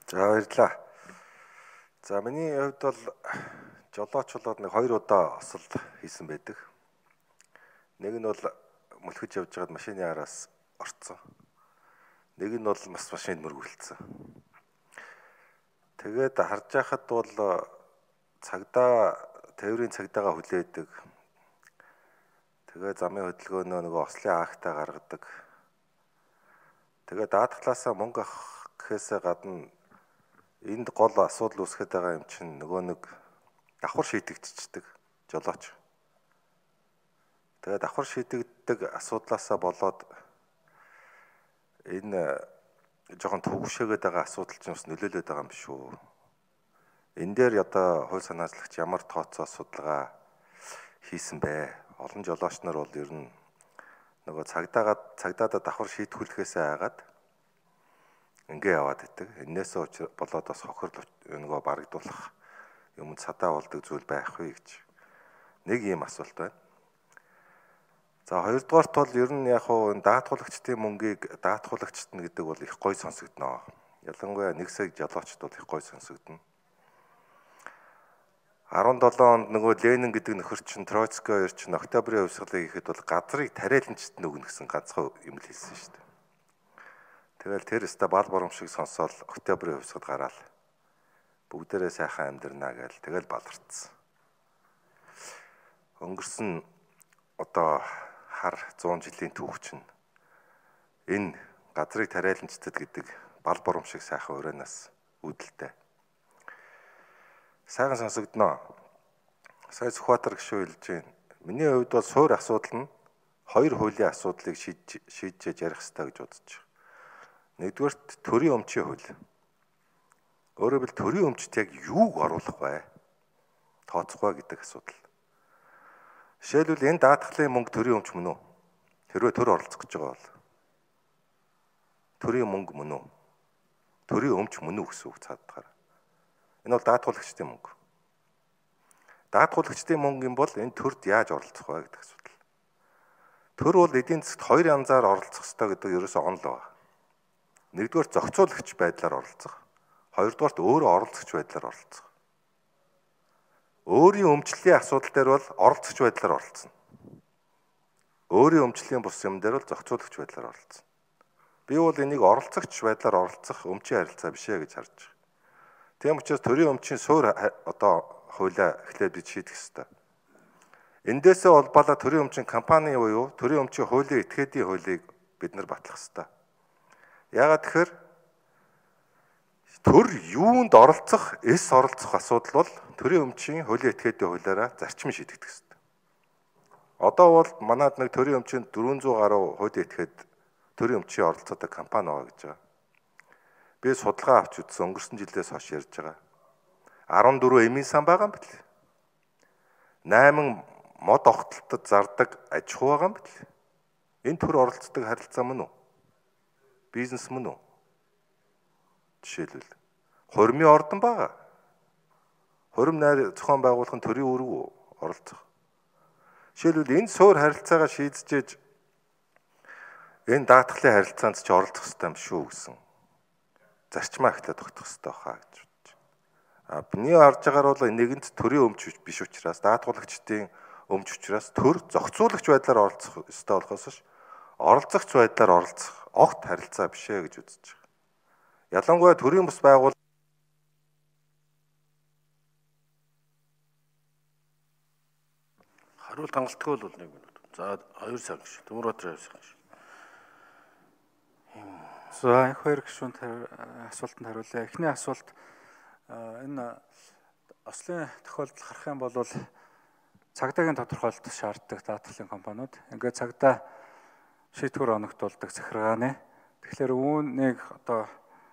За баярлалаа. За миний хувьд бол жолоочлоод нэг 2 удаа осол хийсэн байдаг. Нэг нь бол мөлхөж явж байгаад машины араас орцсон. Нэг нь бол бас машинд мөргүүлсэн. Тэгээд харж байхад бол тээврийн цагдаагаа хүлээдэг. Тэгээд замын хөдөлгөөнөө нөгөө ослын актаа гаргадаг. Тэгээд даатгалаасаа мөнгө авах гэхээсээ гадна энд гол асуудал үүсгэж байгаа юм чинь нөгөө нэг давхар шийдэгдчихдэг жолооч. Тэгээд давхар шийдэгддэг асуудлаасаа болоод энэ жоохон төвшөөгээд байгаа асуудал чинь бас нөлөөлөд байгаа юм шүү. Энэ дээр одоо хувь санаачлагч ямар тооцоо судалгаа хийсэн бэ? Олон жолооч нар бол ер нь нөгөө цагдаагаа давхар шийдвэрлэхээсээ айгаад ингээ яваад идэг. Энээсээ болоод бас хохирол нөгөө барагдуулах юм цадаа болдог зүйл байх вэ гэж нэг ийм асуулт байна. За хоёрдугаарт бол ер нь яг хуу даатгуулагчдын мөнгийг даатгуулагчт нь гэдэг бол их гоё сонсогдноо. Ялангуяа нэг сая жолоочд бол их гоё сонсогдно. 17 онд нөгөө Ленин гэдэг нөхөр чинь Троцкий хоёр чинь Октябрийн хувьсгалыг хийхэд бол газрыг тариаланчт нь өгнө гэсэн ганцхан юм л хэлсэн шүү дээ. Тэгэл тэр өстө бал бором шиг сонсоол Октябрийн хувьсгал гараал. Бүгдээрээ сайхан амьдрнаа гээл тэгэл баларцсан. Өнгөрсөн одоо хар 100 жилийн түүх чинь энэ газрыг тариаланчтад гэдэг бал бором шиг сайхан урианаас үүдэлтэй. Сайхан сонсогдноо. Сая Сүхбаатар гишүүн хэлж байна. Миний хувьд бол суур асуудал нь хоёр хуулийн асуудлыг шийдэж ярих хэрэгтэй гэж бодож байна. Нэгдүгээрт төрийн өмчийн хууль. Өөрөөр хэлбэл төрийн өмчт яг юуг оруулах вэ? Тооцох вэ гэдэг асуудал. Жишээлбэл энэ даатгалын мөнгө төрийн өмч мөн үү? Хэрвээ төр оролцох гэж байгаа бол төрийн мөнгө мөн үү? Төрийн өмч мөн үү гэсэн үг цаадахаар. Энэ бол даатгуулагчдын мөнгө. Даатгуулагчдын мөнгө юм бол энэ төрд яаж оролцох вэ гэдэг асуудал. Төр бол эдийн засгт хоёр янзаар оролцох ёстой гэдэг ерөөсөө онол байна. Нэгдүгээр зохицуулагч байдлаар оролцох. Хоёрдугаарт өөрөө оролцогч байдлаар оролцох. Өөрийн өмчлөлийн асуудал дээр бол оролцогч байдлаар оролцсон. Өөрийн өмчлөлийн бус юм дээр бол зохицуулагч байдлаар оролцсон. Би бол энийг оролцогч байдлаар оролцох өмчийн харилцаа биш ээ гэж харж байна. Тийм учраас төрийн өмчийн суур одоо хуулиа эхлээд бид шийдэх ёстой. Эндээсээ улбалаа төрийн өмчийн компани буюу төрийн өмчийн хуулийн этгээдийн хуулийг бид нар батлах ёстой. Яагаад тэгэхээр төр юунд оролцох, эс оролцох асуудал бол төрийн өмчийн хуулийн этгээдийн хуулиараа зарчим шийдэгдэх ёстой. Одоо бол манайд нэг төрийн өмчийн 400 гаруй хуулийн этгээд төрийн өмчийн оролцоотой компани байгаа гэж байгаа. Би судалгаа авч үзсэн өнгөрсөн жилээс хойш ярьж байгаа. 14 эмийн сан байгаа юм бэл. 8 мод огтолтод зардаг аж ахуй байгаа юм бэл. Энэ төр оролцдог харилцаа мөн үү? Бизнес мөн үү? Жишээлбэл хурмын ордон байгаа. Хурим найр зохион байгуулахын төрийн үүрэг оролцох. Жишээлбэл энэ суур харилцаагаа шийдэж энэ даатгалын харилцаанд ч оролцох хэрэгтэй юм шүү гэсэн зарчмаа ихтэй тогтох хэрэгтэй хаа гэж бодож байна. Миний харж байгаагаар бол нэгэнт төрийн өмч биш учраас даатгуулагчдын өмч учраас төр зохицуулагч байдлаар оролцох ёстой болохоос ш оролцогч байдлаар оролцох огт харилцаа биш ээ гэж үзэж байгаа. Ялангуяа төрийн бус байгуул хариулт хангалтгүй бол 1 минут. За 2 цаг шүү. Төмөрбаатар авсан шүү. За их хоёр гишүүнд асуултанд хариулъя. Эхний асуулт энэ ослын тохиолдол харах юм бол цагдаагийн тодорхойлолт шаарддаг даатгалын компаниуд ингээд цагдаа шийдвэр оногдуулдаг захиргааны. Тэгэхээр үүнийг одоо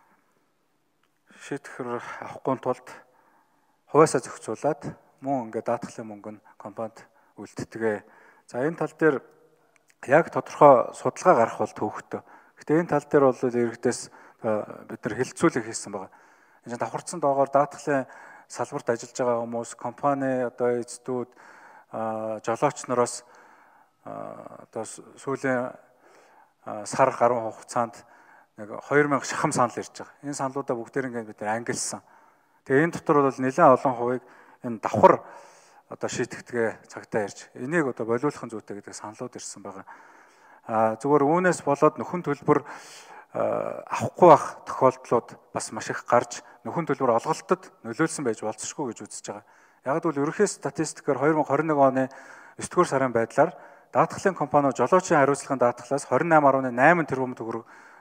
шийдвэр авахгүй тулд хуваасаа зохицуулаад мөн ингээд даатгалын мөнгө нь компанид үлддэг. За энэ тал дээр яг тодорхой судалгаа гарах бол төвөгтэй. Гэтэ энэ тал дээр бол иргэдээс бид нар хэлэлцүүлэг хийсэн байгаа. Энэ давхарцсан доогоор даатгалын салбарт ажиллаж байгаа хүмүүс, компани одоо эзэдүүд, жолооч нараас одоо сүүлийн сар гаруй хугацаанд нэг 2000 шахам санал ирж байгаа. Энэ саналуудаа бүгдээр ингээд бид ангилсан. Тэгээ энэ дотор бол нэлээд олон хувийг энэ давхар одоо шийтгэдгээ цагтаа ирж энийг одоо болиулахын зүйтэй гэдэг саналууд ирсэн байгаа. Зүгээр үүнээс болоод нөхөн төлбөр авахгүй байх тохиолдлууд бас маш их гарч нөхөн төлбөр олголтод нөлөөлсөн байж болцсохгүй гэж үзэж байгаа. Яг л ерөнхий статистикээр 2021 оны 9-р сарын байдлаар даатгалын компаниуд жолоочийн хариуцлагын даатгалаас 28.8 тэрбум төгрөг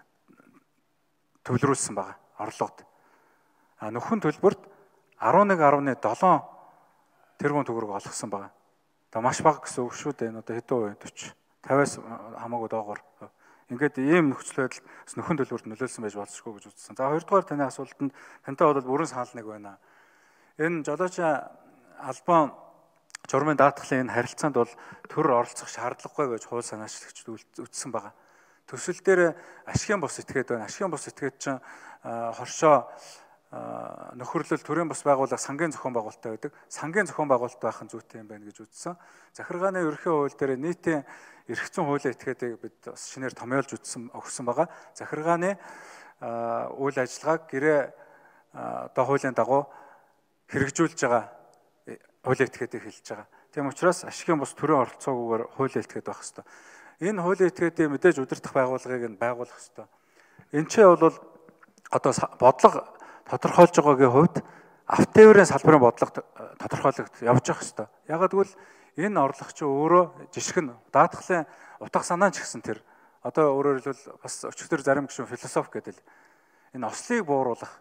төвлөрүүлсэн байгаа орлогод. Нөхөн төлбөрт 11.7 тэрбум төгрөг олгосон байгаа. Одоо маш бага гэсэн үг шүү дээ. Энэ одоо хэдэн хувийн 40 50-аас хамаагүй доогоор. Ингээд ийм нөхцөл байдал нөхөн төлбөрт нөлөөлсөн байж болцсохгүй гэж үзсэн. За хоёрдугаар таны асуултанд тантай бол бүрэн санал нэг байна. Энэ жолоочийн албан журмын даатгалын энэ харилцаанд бол төр оролцох шаардлагагүй гэж хууль санаачлагчид үзсэн байгаа. Төсөл дээр ашигын бус этгээд байна. Ашигын бус этгээд чинь хоршоо нөхөрлөл төрийн бус байгууллага сангийн зохион байгуулалттай байдаг. Сангийн зохион байгуулалт байх нь зүйтэй юм байна гэж үзсэн. Захиргааны ерөнхий хууль дээр нийтийн эрх зүйн хуулийн этгээдийг бид бас шинээр томьёолж өгсөн байгаа. Захиргааны үйл ажиллагааг гэрээ одоо хуулийн дагуу хэрэгжүүлж байгаа хуулийн этгээдийг хэлж байгаа. Тийм учраас ашигын бус төрийн оролцоогүйгээр хуулийн этгээд байх ёстой. Энэ хуулийн этгээдийг мэдээж удирдах байгууллагыг нь байгуулах ёстой. Энд чинь бол одоо бодлого тодорхойлж байгаагийн хувьд автотээврийн салбарын бодлого тодорхойлогд явж явах ёстой. Ягаад гэвэл энэ орлого чинь өөрөө жишг нь даатгалын утга санаа ч гэсэн тэр одоо өөрөөр хэлбэл бас өчигдөр зарим гишүүн философи гэдэг энэ ослыг бууруулах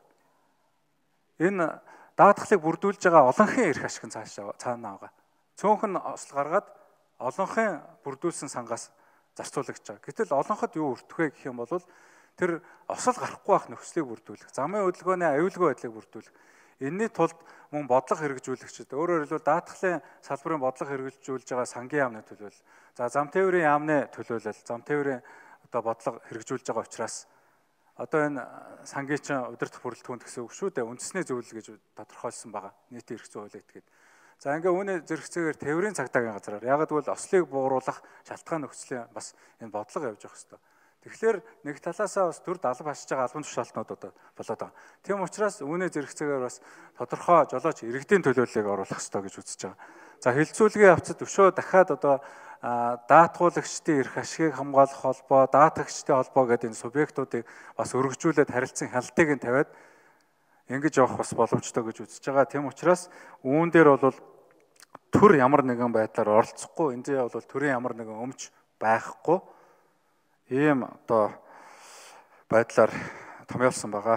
энэ даатгалыг бүрдүүлж байгаа олонхын эрх ашиг нь цаанаа байгаа. Цөөнх нь осол гаргаад олонхын бүрдүүлсэн сангаас зарцуулагч байгаа. Гэтэл олонход юу өртөх вэ гэх юм бол тэр осол гарахгүй байх нөхцөлийг бүрдүүлэх, замын хөдөлгөөний аюулгүй байдлыг бүрдүүлэх. Энийний тулд мөн бодлого хэрэгжүүлэгчид өөрөөр хэлбэл даатгалын салбарын бодлого хэрэгжүүлж байгаа сангийн яамны төлөөлөл, за зам тээврийн яамны төлөөлөл, зам тээврийн одоо бодлого хэрэгжүүлж байгаа учраас одоо энэ сангийн чинь удирдах бүрэлдэхүүн гэсэн үг шүү дээ. Үндэсний зөвлөл гэж тодорхойлсон байгаа. Нийтийн эрх зүйн хууль этгээд. За ингээ үүний зэрэгцээгээр тээврийн цагдаагийн газраар яг л ослыг бууруулах шалтгаан нөхцөлийн бас энэ бодлого явж явах хэрэгтэй. Тэгэхээр нэг талаасаа бас төр далав хашиж байгаа албан тушаалтнууд одоо болоод байгаа. Тийм учраас үүний зэрэгцээгээр бас тодорхой жолооч иргэдийн төлөөллийг оруулах хэрэгтэй гэж үзэж байгаа. За хилцүүлгийн явцад өшөө дахиад одоо даатгуулагчдын эрх ашигыг хамгаалах холбоо, даатгагчдын холбоо гэдэг энэ субъектуудыг бас өргөжүүлээд харилцан хяналтыг нь тавиад ингэж явах бас боломжтой гэж үзэж байгаа. Тийм учраас үүн дээр бол төр ямар нэгэн байдлаар оролцохгүй, энэ дээр бол төрийн ямар нэгэн өмч байхгүй ийм одоо байдлаар томьёолсон байгаа.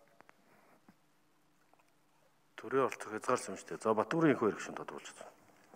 Төрийн оролцох хязгаарсан юм шүү дээ. За Батбүрийн их эрх шин тодруулж байна.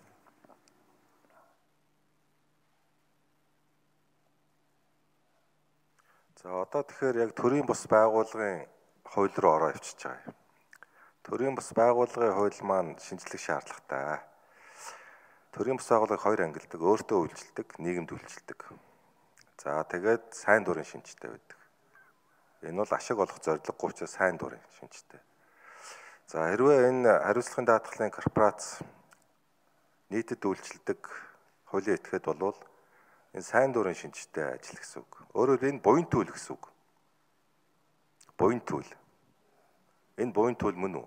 За одоо тэгэхээр яг төрийн бус байгууллагын хууль руу ороо явчихж байгаа юм. Төрийн бус байгууллагын хууль маань шинжлэх шаардлагатай. Төрийн бус байгууллагыг хоёр ангилдаг, өөртөө үйлчилдэг, нийгэмд үйлчилдэг. За тэгээд сайн дурын шинжтэй байдаг. Энэ бол ашиг олох зорилгогүй учраас сайн дурын шинжтэй. За хэрвээ энэ хариуцлагын даатгалын корпорац нийтэд үйлчилдэг хуулийн этгээд болвол энэ сайн дурын шинжтэй ажил гэсэн үг. Өөрөөр энэ буян түүл гэсэн үг. Буян түүл. Энэ буян түүл мөн үү?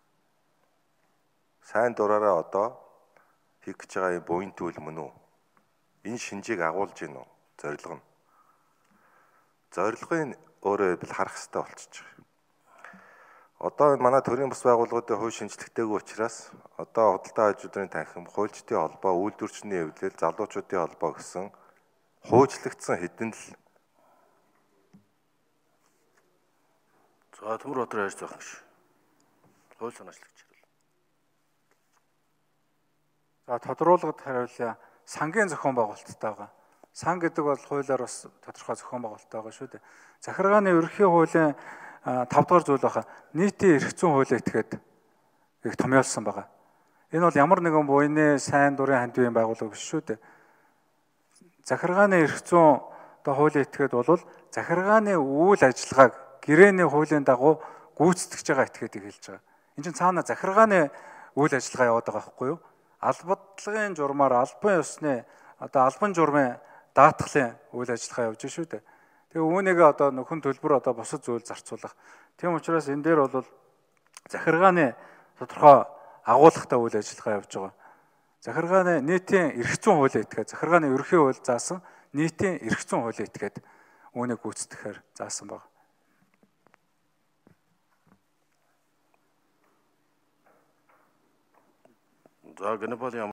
Сайн дураараа одоо хийх гэж байгаа энэ буян түүл мөн үү? Энэ шинжийг агуулж гин үү? Зорилго нь. Зорилгын өөрөө бил харах хэрэгтэй болчихж байгаа. Одоо энэ манай төрийн бус байгууллагуудын хувь шинжлэхтэйг учраас одоо худалдаа хажуудрын танхим, хуульчдын холбоо, үйлдвэрчний эвлэл, залуучуудын холбоо гэсэн хуучлагдсан хэдэн л. За Төмөр Батар хайр зах гэж. Хууль санаачлагч. За тодруулгад хариулъя. Сангийн зохион байгуулалттай байгаа. Сан гэдэг бол хуулиар бас тодорхой зохион байгуулалттай байгаа шүү дээ. Захиргааны ерөнхий хуулийн 5 дугаар зүйл баха нийтийн эрх зүйн хуулийг этгээд их томьёолсон байгаа. Энэ бол ямар нэгэн буйны сайн дурын хандивын байгууллага биш шүү дээ. Захиргааны эрх зүйн одоо хуулийн этгээд бол захиргааны үйл ажиллагааг гэрээний хуулийн дагуу гүйцэтгэж байгаа этгээдийг хэлж байгаа. Энд чинь цаана захиргааны үйл ажиллагаа яваад байгаа байхгүй юу? Албадлагын журмаар албан ёсны одоо албан журмын даатгалын үйл ажиллагаа явж шүү дээ. Тэгээ үүнийг одоо нөхөн төлбөр одоо бусад зүйл зарцуулах. Тийм учраас энэ дээр бол захиргааны тодорхой агуулгатай үйл ажиллагаа явж байгаа. Захиргааны нийтийн эрх зүйн хуулийн этгээд захиргааны ерөнхий хууль заасан нийтийн эрх зүйн хуулийн этгээд үүнийг гүйцэтгэхээр заасан байна. За гэнэ бол